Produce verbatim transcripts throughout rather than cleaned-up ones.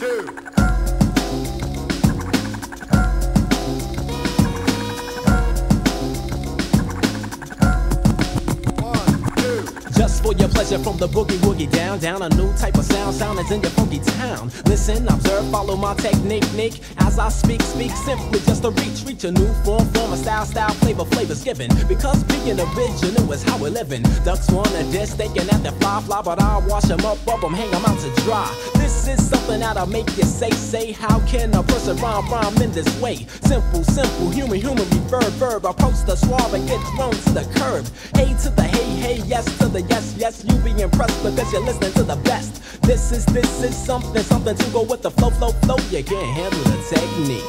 two. Just for your pleasure from the boogie woogie down, down a new type of sound, sound is in your funky town. Listen, observe, follow my technique, nick. As I speak, speak simply just to reach, reach a new form, form, a style, style, flavor, flavors given. Because being original is how we're living. Ducks wanna dish, thinking that they're fly, fly, but I'll wash them up, up them, hang them out to dry. This is something that'll make you say, say, how can a person rhyme, rhyme in this way? Simple, simple, human, human, verb, verb, approach the suave and get thrown to the curb. Hey to the hey, hey, yes to the yes, yes, you be impressed because you're listening to the best. This is, this is something, something to go with the flow, flow, flow. You can't handle the technique.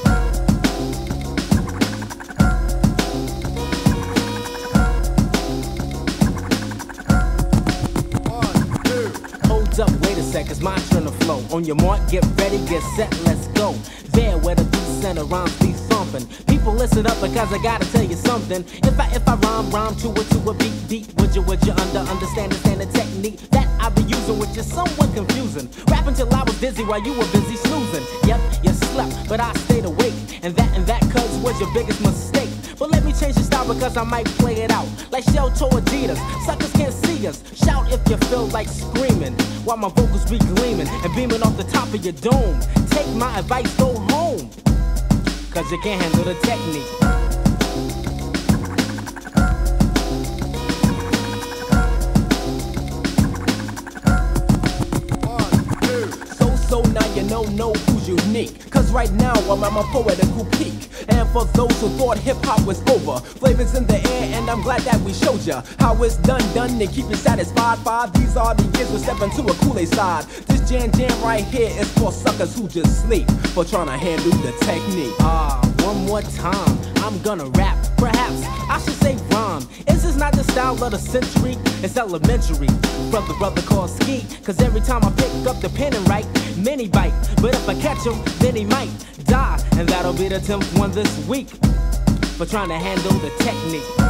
Hold up, wait a sec, it's my turn to flow. On your mark, get ready, get set, let's go. There where the beat center rhymes be thumping. People listen up because I gotta tell you something. If I if I rhyme, rhyme to it to a beat, beat, would you, would you under understand, understand the technique that I be using, which is somewhat confusing. Rap until I was dizzy while you were busy snoozing. Yep, you slept, but I stayed awake, and that and that cuz was your biggest mistake. But let me change the style because I might play it out like Shell to Adidas. Suckers can't see us. Shout if you feel like screaming while my vocals be gleaming and beaming off the top of your dome. Take my advice, go home, cause you can't handle the technique. So now you know, know who's unique. Cause right now I'm at my poetical peak. And for those who thought hip-hop was over, flavors in the air and I'm glad that we showed ya how it's done, done and keep you satisfied. Five, these are the years we step into a Kool-Aid side. This jam jam right here is for suckers who just sleep for trying to handle the technique. Ah, one more time, I'm gonna rap. Perhaps I should say rhyme. Is this not the style of the century? It's elementary. Brother, brother called Ski. Cause every time I pick up the pen and write, many bite. But if I catch him, then he might die. And that'll be the tenth one this week for trying to handle the technique.